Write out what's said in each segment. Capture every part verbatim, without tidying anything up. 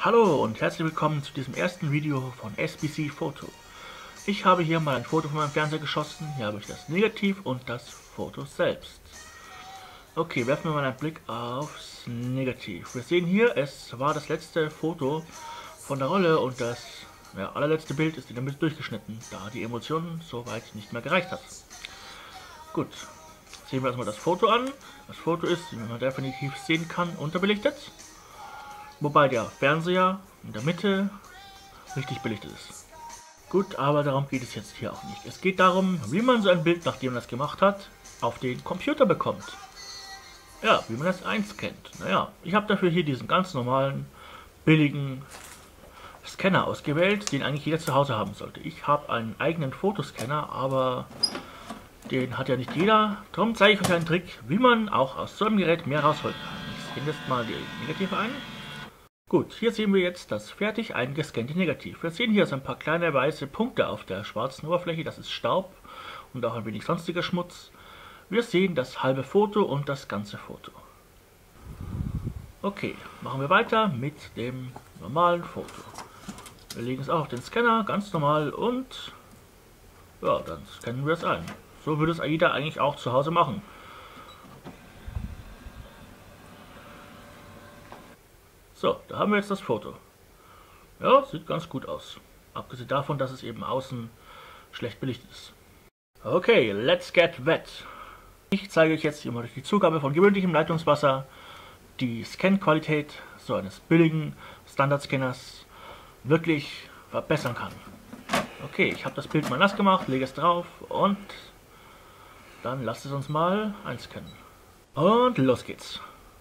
Hallo und herzlich willkommen zu diesem ersten Video von S B C Photo. Ich habe hier mal ein Foto von meinem Fernseher geschossen. Hier habe ich das Negativ und das Foto selbst. Okay, werfen wir mal einen Blick aufs Negativ. Wir sehen hier, es war das letzte Foto von der Rolle und das ja, allerletzte Bild ist in der Mitte durchgeschnitten, da die Emulsion soweit nicht mehr gereicht hat. Gut, sehen wir uns mal das Foto an. Das Foto ist, wie man definitiv sehen kann, unterbelichtet. Wobei der Fernseher in der Mitte richtig belichtet ist. Gut, aber darum geht es jetzt hier auch nicht. Es geht darum, wie man so ein Bild, nachdem man das gemacht hat, auf den Computer bekommt. Ja, wie man das einscannt. Naja, ich habe dafür hier diesen ganz normalen, billigen Scanner ausgewählt, den eigentlich jeder zu Hause haben sollte. Ich habe einen eigenen Fotoscanner, aber den hat ja nicht jeder. Darum zeige ich euch einen Trick, wie man auch aus so einem Gerät mehr rausholen kann. Ich scanne jetzt mal die Negative ein. Gut, hier sehen wir jetzt das fertig eingescannte Negativ. Wir sehen hier so ein paar kleine weiße Punkte auf der schwarzen Oberfläche, das ist Staub und auch ein wenig sonstiger Schmutz. Wir sehen das halbe Foto und das ganze Foto. Okay, machen wir weiter mit dem normalen Foto. Wir legen es auch auf den Scanner, ganz normal, und ja, dann scannen wir es ein. So würde es jeder eigentlich auch zu Hause machen. So, da haben wir jetzt das Foto. Ja, sieht ganz gut aus. Abgesehen davon, dass es eben außen schlecht belichtet ist. Okay, let's get wet. Ich zeige euch jetzt, wie man durch die Zugabe von gewöhnlichem Leitungswasser die Scan-Qualität so eines billigen Standardscanners wirklich verbessern kann. Okay, ich habe das Bild mal nass gemacht, lege es drauf und dann lasst es uns mal einscannen. Und los geht's.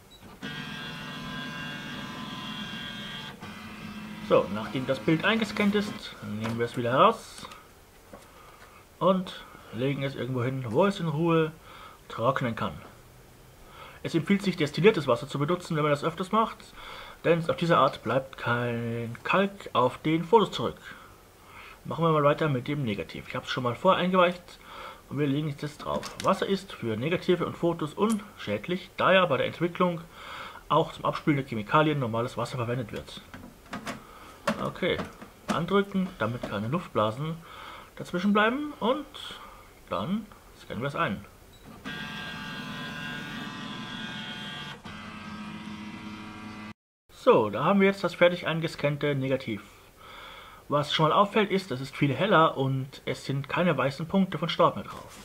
So, nachdem das Bild eingescannt ist, nehmen wir es wieder heraus und legen es irgendwo hin, wo es in Ruhe trocknen kann. Es empfiehlt sich, destilliertes Wasser zu benutzen, wenn man das öfters macht, denn auf diese Art bleibt kein Kalk auf den Fotos zurück. Machen wir mal weiter mit dem Negativ. Ich habe es schon mal vorher eingeweicht und wir legen es jetzt drauf. Wasser ist für Negative und Fotos unschädlich, da ja bei der Entwicklung auch zum Abspülen der Chemikalien normales Wasser verwendet wird. Okay, andrücken, damit keine Luftblasen dazwischen bleiben, und dann scannen wir es ein. So, da haben wir jetzt das fertig eingescannte Negativ. Was schon mal auffällt ist, es ist viel heller und es sind keine weißen Punkte von Staub mehr drauf.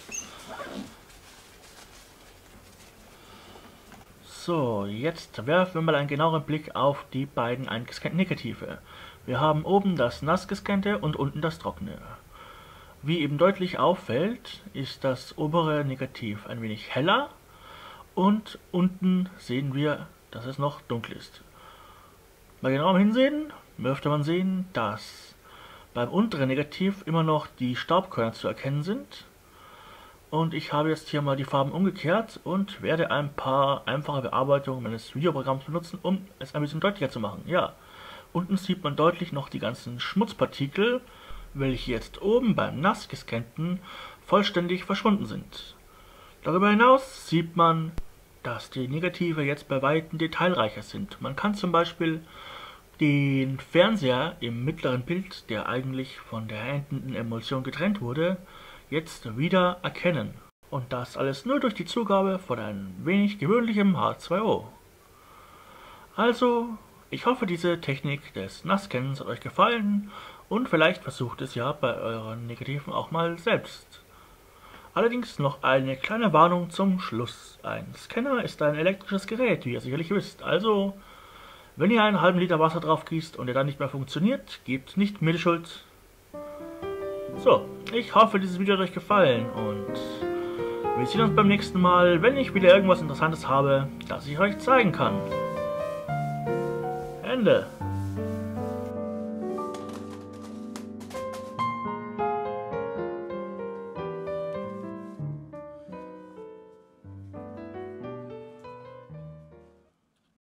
So, jetzt werfen wir mal einen genaueren Blick auf die beiden eingescannten Negative. Wir haben oben das nass gescannte und unten das trockene. Wie eben deutlich auffällt, ist das obere Negativ ein wenig heller und unten sehen wir, dass es noch dunkel ist. Bei genauem Hinsehen dürfte man sehen, dass beim unteren Negativ immer noch die Staubkörner zu erkennen sind. Und ich habe jetzt hier mal die Farben umgekehrt und werde ein paar einfache Bearbeitungen meines Videoprogramms benutzen, um es ein bisschen deutlicher zu machen. Ja, unten sieht man deutlich noch die ganzen Schmutzpartikel, welche jetzt oben beim nass gescannten vollständig verschwunden sind. Darüber hinaus sieht man, dass die Negative jetzt bei weitem detailreicher sind. Man kann zum Beispiel den Fernseher im mittleren Bild, der eigentlich von der endenden Emulsion getrennt wurde, jetzt wieder erkennen. Und das alles nur durch die Zugabe von ein wenig gewöhnlichem H zwei O. Also, ich hoffe, diese Technik des Nassscannens hat euch gefallen und vielleicht versucht es ja bei euren Negativen auch mal selbst. Allerdings noch eine kleine Warnung zum Schluss. Ein Scanner ist ein elektrisches Gerät, wie ihr sicherlich wisst. Also, wenn ihr einen halben Liter Wasser drauf gießt und er dann nicht mehr funktioniert, gebt nicht mir die Schuld. So, ich hoffe, dieses Video hat euch gefallen und wir sehen uns beim nächsten Mal, wenn ich wieder irgendwas Interessantes habe, das ich euch zeigen kann. Ende.